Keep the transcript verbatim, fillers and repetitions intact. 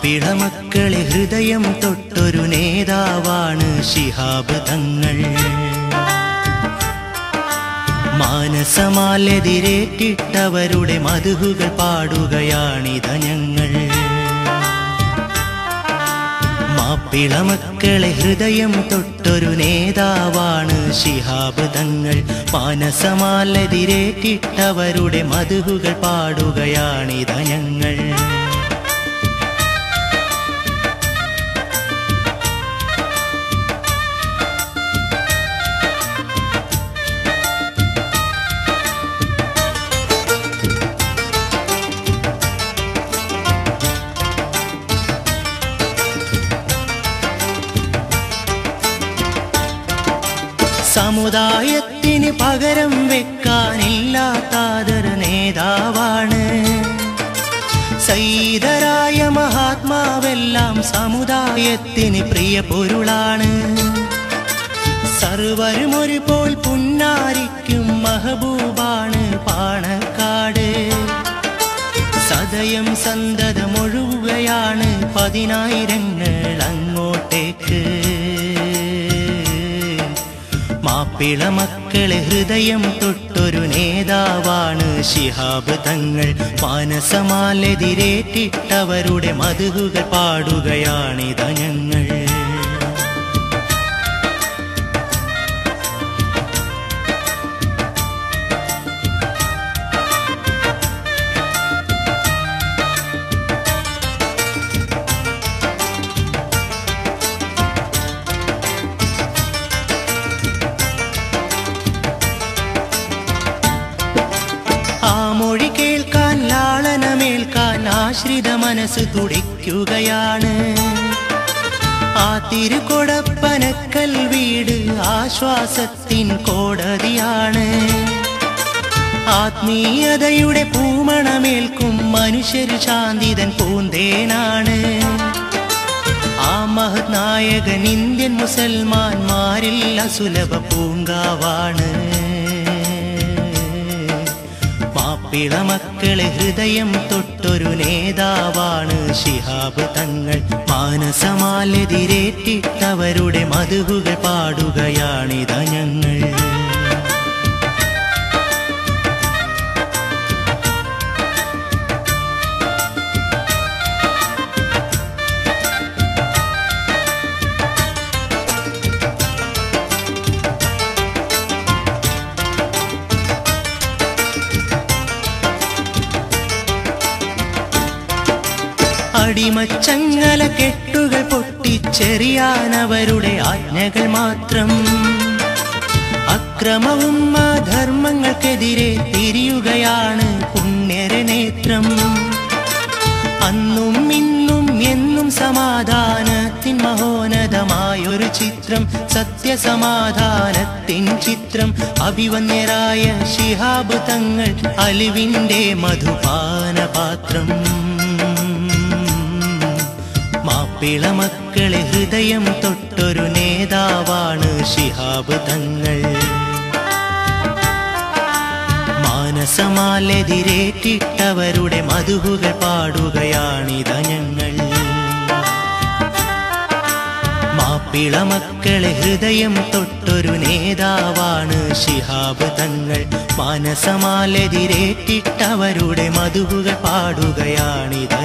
മാപ്പിളമക്കളെ ഹൃദയം തൊട്ടൊരു നേതാവാണ് ശിഹാബ് തങ്ങൾ. മാനസമാലെതിരേറ്റിട്ടവരുടെ മധുഹുകൾ പാടുകയാണിത ഞങ്ങൾ. മാപ്പിളമക്കളെ ഹൃദയം തൊട്ടൊരു നേതാവാണ് ശിഹാബ് തങ്ങൾ. മാനസമാലെതിരേറ്റിട്ടവരുടെ മധുഹുകൾ പാടുകയാണിത ഞങ്ങൾ. സമുദായത്തിന് പകരം വെക്കാനില്ലാത്താതൊരു നേതാവാണ്. സയ്യിദരായ മഹാത്മാവെല്ലാം സമുദായത്തിന് പ്രിയ പൊരുളാണ്. സർവരും ഒരുപോൽ പുന്നാരിക്കും മഹബൂബാണ് പാണക്കാട്. സദയം സന്തതമൊഴുകുകയാണ് പതിനായിരങ്ങൾ അങ്ങോട്ടേക്ക്. മാപ്പിളമക്കളെ ഹൃദയം തൊട്ടൊരു നേതാവാണ് ശിഹാബ് തങ്ങൾ. മാനസമാലെതിരേറ്റിട്ടവരുടെ മധുഹുകൾ പാടുകയാണിത ഞങ്ങൾ. മൊഴി കേൾക്കാൻ ലാളനമേൽക്കാൻ ആശ്രിത മനസ്സ് തുടിക്കുകയാണ്. ആ തിരുകൊടപ്പനക്കൽ വീട് ആശ്വാസത്തിൻ കോടതിയാണ്. ആത്മീയതയുടെ പൂമണമേൽക്കും മനുഷ്യര് ശാന്തിതൻ പൂന്തേനാണ്. ആ മഹത് നായകൻ ഇന്ത്യൻ മുസൽമാന്മാരിൽ അസുലഭ പൂങ്കാവാണ്. മാപ്പിളമക്കളെ ഹൃദയം തൊട്ടൊരു നേതാവാണ് ശിഹാബ് തങ്ങൾ. മാനസമാലെതിരേറ്റിട്ടവരുടെ മധുഹുകൾ പാടുകയാണിത ഞങ്ങൾ. അടിമച്ചങ്ങല കെട്ടുകൾ പൊട്ടിച്ചെറിയാനവരുടെ ആജ്ഞകൾ മാത്രം. അക്രമവും അധർമ്മങ്ങൾക്കെതിരെ തിരിയുകയാണ് പുണ്യര നേത്രം. അന്നും ഇന്നും എന്നും സമാധാനത്തിൻ മഹോന്നതമായൊരു ചിത്രം. സത്യസമാധാനത്തിൻ ചിത്രം. അഭിവന്യരായ ശിഹാബ് തങ്ങൾ അലിവിന്റെ മധുപാനപാത്രം. മാപ്പിളമക്കളെ ഹൃദയം തൊട്ടൊരു നേതാവാണ് ശിഹാബ് തങ്ങൾ. മാനസമാലെതിരേറ്റിട്ടവരുടെ മധുഹുകൾ പാടുകയാണിത ഞങ്ങൾ. മാപ്പിളമക്കളെ ഹൃദയം തൊട്ടൊരു നേതാവാണ് ശിഹാബ് തങ്ങൾ. മാനസമാലെതിരേറ്റിട്ടവരുടെ മധുഹുകൾ പാടുകയാണിത